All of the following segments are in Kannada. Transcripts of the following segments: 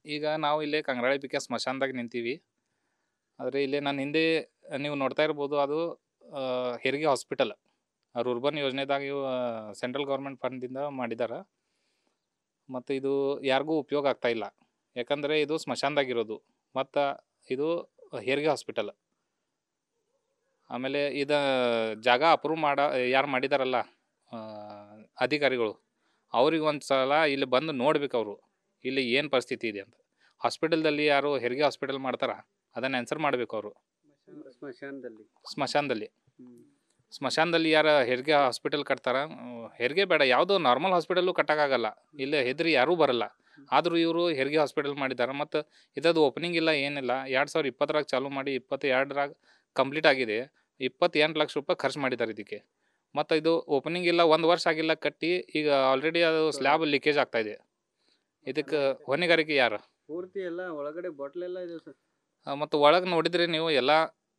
ಈಗ ನಾವು ಇಲ್ಲೇ ಕಂಗ್ರಾಳಿ ಬಿಕೆ ಸ್ಮಶಾನದಾಗ ನಿಂತೀವಿ. ಆದರೆ ಇಲ್ಲೇ ನನ್ನ ಹಿಂದೆ ನೀವು ನೋಡ್ತಾ ಇರ್ಬೋದು, ಅದು ಹೆರಿಗೆ ಹಾಸ್ಪಿಟಲ್ ರೂರ್ಬನ್ ಯೋಜನೆದಾಗ ಇವು ಸೆಂಟ್ರಲ್ ಗೌರ್ಮೆಂಟ್ ಫಂಡ್ದಿಂದ ಮಾಡಿದ್ದಾರೆ. ಮತ್ತು ಇದು ಯಾರಿಗೂ ಉಪಯೋಗ ಆಗ್ತಾಯಿಲ್ಲ, ಯಾಕಂದರೆ ಇದು ಸ್ಮಶಾನದಾಗಿರೋದು ಮತ್ತು ಇದು ಹೆರಿಗೆ ಹಾಸ್ಪಿಟಲ್. ಆಮೇಲೆ ಇದು ಜಾಗ ಅಪ್ರೂವ್ ಯಾರು ಮಾಡಿದಾರಲ್ಲ ಅಧಿಕಾರಿಗಳು, ಅವ್ರಿಗೆ ಒಂದು ಸಲ ಇಲ್ಲಿ ಬಂದು ನೋಡ್ಬೇಕು ಅವರು ಇಲ್ಲಿ ಏನು ಪರಿಸ್ಥಿತಿ ಇದೆ ಅಂತ. ಹಾಸ್ಪಿಟಲ್ದಲ್ಲಿ ಯಾರು ಹೆರಿಗೆ ಹಾಸ್ಪಿಟಲ್ ಮಾಡ್ತಾರ ಅದನ್ನು ಆನ್ಸರ್ ಮಾಡಬೇಕು ಅವರು. ಸ್ಮಶಾನದಲ್ಲಿ ಯಾರು ಹೆರಿಗೆ ಹಾಸ್ಪಿಟಲ್ ಕಟ್ತಾರ, ಹೆರಿಗೆ ಬೇಡ ಯಾವುದೋ ನಾರ್ಮಲ್ ಹಾಸ್ಪಿಟಲ್ಲು ಕಟ್ಟೋಕ್ಕಾಗಲ್ಲ, ಇಲ್ಲೇ ಹೆದ್ರಿ ಯಾರೂ ಬರಲ್ಲ. ಆದರೂ ಇವರು ಹೆರಿಗೆ ಹಾಸ್ಪಿಟಲ್ ಮಾಡಿದ್ದಾರೆ. ಮತ್ತು ಇದದು ಓಪನಿಂಗ್ ಇಲ್ಲ, ಏನಿಲ್ಲ. 2020ರಾಗ ಚಾಲೂ ಮಾಡಿ 2022ರಾಗ ಕಂಪ್ಲೀಟ್ ಆಗಿದೆ. 28 ಲಕ್ಷ ರೂಪಾಯಿ ಖರ್ಚು ಮಾಡಿದ್ದಾರೆ ಇದಕ್ಕೆ. ಮತ್ತು ಇದು ಓಪನಿಂಗ್ ಇಲ್ಲ, 1 ವರ್ಷ ಆಗಿಲ್ಲ ಕಟ್ಟಿ, ಈಗ ಆಲ್ರೆಡಿ ಅದು ಸ್ಲ್ಯಾಬ್ ಲೀಕೇಜ್ ಆಗ್ತಾಯಿದೆ. ಇದಕ್ಕೆ ಹೊಣೆಗಾರಿಕೆ ಯಾರು? ಪೂರ್ತಿ ಎಲ್ಲ ಒಳಗಡೆ ಬಾಟ್ಲೆಲ್ಲ ಇದೆ ಸರ್. ಮತ್ತು ಒಳಗೆ ನೋಡಿದರೆ ನೀವು ಎಲ್ಲ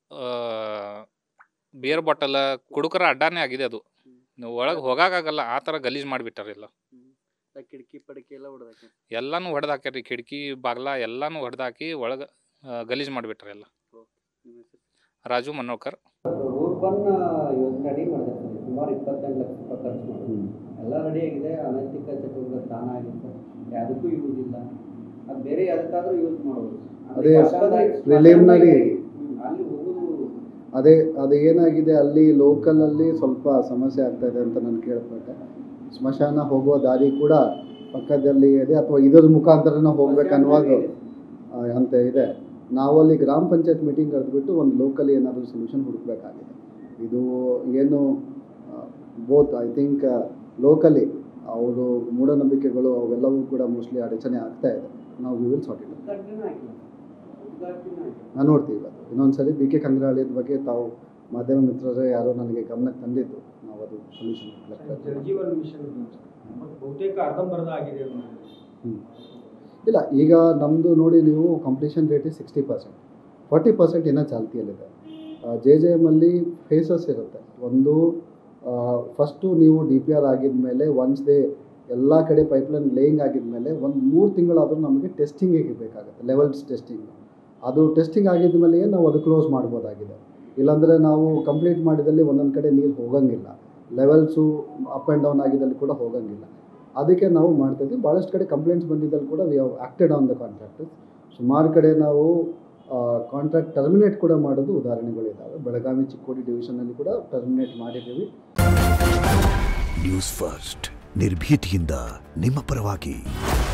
ಬಿಯರ್ ಬಾಟಲ್ ಕುಡುಕರ ಅಡ್ಡಾನೇ ಆಗಿದೆ. ಅದು ನೀವು ಒಳಗೆ ಹೋಗೋಕ್ಕಾಗಲ್ಲ, ಆ ಥರ ಗಲೀಜು ಮಾಡಿಬಿಟ್ಟಾರೆ. ಎಲ್ಲ ಕಿಟಕಿ ಪಡಕಿ ಎಲ್ಲ ಹೊಡೆದಾಕಿ, ಎಲ್ಲನೂ ಹೊಡೆದಾಕ್ಯಾರಿ, ಕಿಟಕಿ ಬಾಗ್ಲ ಎಲ್ಲನೂ ಹೊಡೆದಾಕಿ ಒಳಗೆ ಗಲೀಜು ಮಾಡಿಬಿಟ್ರೆ ಎಲ್ಲ. ರಾಜು ಮನೋಕರ್. ರೂರ್ಬನ್ ಯೋಜನೆ ಅಡಿ ಮಾಡಿದೆ ಸರ್. ಸುಮಾರು 28 ಲಕ್ಷ ರೂಪಾಯಿ ಖರ್ಚು ಮಾಡಿದ್ವಿ. ಎಲ್ಲ ರೆಡಿ ಆಗಿದೆ. ಅನೈತಿಕ ಚಟುವಟಿಕೆ ತಾಣ ಆಗಿದೆ, ಯಾವುದಕ್ಕೂ ಯೂಸ್ ಇಲ್ಲ. ಅದು ಬೇರೆ ಯಾವುದಕ್ಕಾದ್ರೂ ಯೂಸ್ ಮಾಡ್ಬೋದು. ಅದೇ ಪ್ರಿಲಿಮಿನರಿ ಅಲ್ಲಿ ಹೋಗೋದು ಅದು ಏನಾಗಿದೆ, ಅಲ್ಲಿ ಲೋಕಲಲ್ಲಿ ಸ್ವಲ್ಪ ಸಮಸ್ಯೆ ಆಗ್ತಾಯಿದೆ ಅಂತ ನಾನು ಕೇಳ್ಪಟ್ಟೆ. ಸ್ಮಶಾನ ಹೋಗುವ ದಾರಿ ಕೂಡ ಪಕ್ಕದಲ್ಲಿ ಇದೆ, ಅಥವಾ ಇದರ ಮುಖಾಂತರನ ಹೋಗ್ಬೇಕನ್ನುವುದು ಅಂತ ಇದೆ. ನಾವಲ್ಲಿ ಗ್ರಾಮ ಪಂಚಾಯತ್ ಮೀಟಿಂಗ್ ಕರೆದುಬಿಟ್ಟು ಒಂದು ಲೋಕಲಿ ಏನಾದರೂ ಸೊಲ್ಯೂಷನ್ ಹುಡುಕಬೇಕಾಗಿದೆ. ಇದು ಏನು ಬೋತ್ ಐ ಥಿಂಕ್ ಲೋಕಲಿ ಅವರು ಮೂಢನಂಬಿಕೆಗಳು ಅವೆಲ್ಲವೂ ಕೂಡ ಮೋಸ್ಟ್ಲಿ ಅಡಚಣೆ ಆಗ್ತಾ ಇದೆ. ನಾವು ವಿಲ್ ಸಾರ್ಟ್ ಇಟ್. ನಾನು ನೋಡ್ತೀವಿ ಅದು ಇನ್ನೊಂದ್ಸರಿ ಬಿಕೆ ಕಂಗ್ರಾಳಿದ ಬಗ್ಗೆ ತಾವು ಮಾಧ್ಯಮ ಮಿತ್ರರೇ ಯಾರೋ ನನಗೆ ಗಮನಕ್ಕೆ ತಂದಿದ್ದು, ನಾವು ಅದು ಸೊಲ್ಯೂಷನ್ ಇಲ್ಲ. ಈಗ ನಮ್ಮದು ನೋಡಿ, ನೀವು ಕಂಪ್ಲೀಷನ್ ರೇಟ್ 60%, 40% ಇನ್ನೂ ಚಾಲ್ತಿಯಲ್ಲಿದೆ. JJM ಫೇಸಸ್ ಇರುತ್ತೆ. ಒಂದು ಫಸ್ಟು ನೀವು DPR ಆಗಿದ್ಮೇಲೆ, ಒನ್ಸ್ ಎಲ್ಲ ಕಡೆ ಪೈಪ್ಲೈನ್ ಲೇಯಿಂಗ್ ಆಗಿದ್ಮೇಲೆ ಒಂದು 3 ತಿಂಗಳಾದರೂ ನಮಗೆ ಟೆಸ್ಟಿಂಗಿಗೆ ಬೇಕಾಗುತ್ತೆ, ಲೆವೆಲ್ಸ್ ಟೆಸ್ಟಿಂಗ್. ಅದು ಟೆಸ್ಟಿಂಗ್ ಆಗಿದ್ಮೇಲೆ ನಾವು ಅದು ಕ್ಲೋಸ್ ಮಾಡ್ಬೋದಾಗಿದೆ. ಇಲ್ಲಾಂದರೆ ನಾವು ಕಂಪ್ಲೀಟ್ ಮಾಡಿದಲ್ಲಿ ಒಂದೊಂದು ಕಡೆ ನೀರು ಹೋಗೋಂಗಿಲ್ಲ, ಲೆವೆಲ್ಸು ಅಪ್ ಆ್ಯಂಡ್ ಡೌನ್ ಆಗಿದ್ದಲ್ಲಿ ಕೂಡ ಹೋಗೋಂಗಿಲ್ಲ. ಅದಕ್ಕೆ ನಾವು ಮಾಡ್ತಾಯಿದ್ವಿ. ಭಾಳಷ್ಟು ಕಡೆ ಕಂಪ್ಲೇಂಟ್ಸ್ ಬಂದಿದ್ದಲ್ಲಿ ಕೂಡ we have acted on the contractors. ಸುಮಾರು ಕಡೆ ನಾವು ಕಾಂಟ್ರಾಕ್ಟ್ ಟರ್ಮಿನೇಟ್ ಕೂಡ ಮಾಡೋದು ಉದಾಹರಣೆಗಳಿದ್ದಾವೆ. ಬೆಳಗಾವಿ ಚಿಕ್ಕೋಡಿ ಡಿವಿಷನಲ್ಲಿ ಕೂಡ ಟರ್ಮಿನೇಟ್ ಮಾಡಿದ್ದೀವಿ. ನ್ಯೂಸ್ ಫಸ್ಟ್, ನಿರ್ಭೀತಿಯಿಂದ ನಿಮ್ಮ ಪರವಾಗಿ.